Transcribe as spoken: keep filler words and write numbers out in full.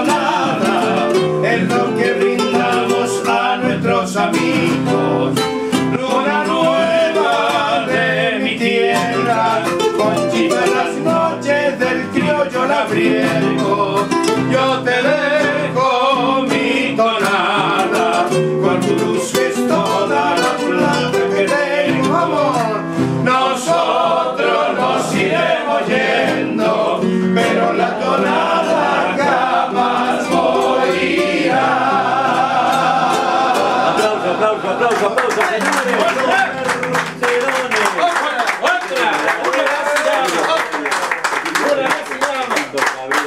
tonada es lo que brindamos a nuestros amigos. Luna nueva de mi tierra, Conchita en las noches del criollo labriego. Yo te dejo mi tonada, con tu luz que es toda la plata que tengo, amor. Nosotros nos iremos yendo, pero la tonada jamás morirá. Aplauso, aplauso, aplauso, aplauso, señores.